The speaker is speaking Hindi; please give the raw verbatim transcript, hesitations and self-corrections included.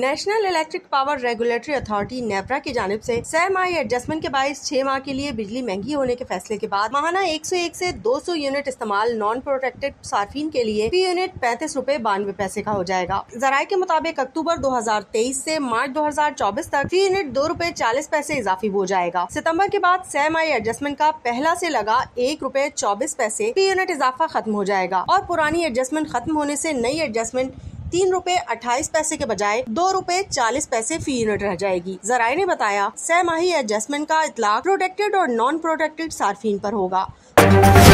National Electric Power Regulatory Authority NEPRA की जानिब से सहमाही एडजस्टमेंट के बाईस छह माह के लिए बिजली महंगी होने के फैसले के बाद माहाना एक सौ एक से दो सौ यूनिट इस्तेमाल नॉन प्रोटेक्टेड सार्फिन के लिए फी यूनिट पैंतीस रूपए बानवे पैसे का हो जाएगा। जराये के मुताबिक अक्टूबर दो हजार तेईस से मार्च दो हजार चौबीस तक फी यूनिट दो रूपए चालीस पैसे इजाफी हो जाएगा। सितम्बर के बाद सहमाही एडजस्टमेंट का पहला से लगा एक रूपए चौबीस पैसे फी यूनिट इजाफा खत्म हो जाएगा और पुरानी एडजस्टमेंट खत्म होने से नई एडजस्टमेंट तीन रूपए अट्ठाईस पैसे के बजाय दो रूपए चालीस पैसे फी यूनिट रह जाएगी। जराये ने बताया सहमाही एडजस्टमेंट का इतलाक प्रोटेक्टेड और नॉन प्रोटेक्टेड सार्फिन पर होगा।